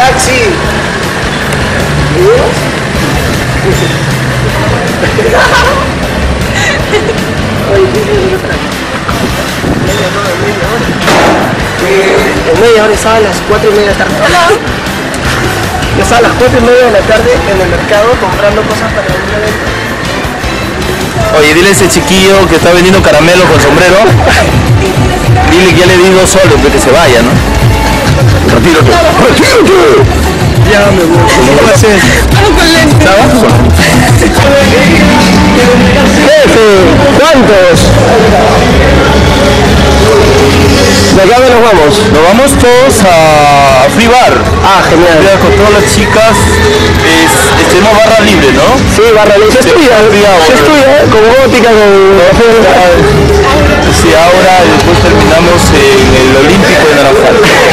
taxi. En media hora estaba a las 4:30 de la tarde. Yo estaba a las 4:30 de la tarde en el mercado comprando cosas para el evento. Oye, dile a ese chiquillo que está vendiendo caramelo con sombrero. Dile que ya le di 2 soles, que se vaya, ¿no? Retírate. Ya me voy. ¿Cómo va a ser? ¿Trabajo? Jefe, ¿cuántos? ¿De acá dónde nos vamos? Nos vamos todos a Free Bar. Ah, genial. Con todas las chicas. Tenemos barra libre, ¿no? Sí, barra libre. Se estudia, con gótica, con... Sí, ahora después terminamos en el Olímpico de Naranjal.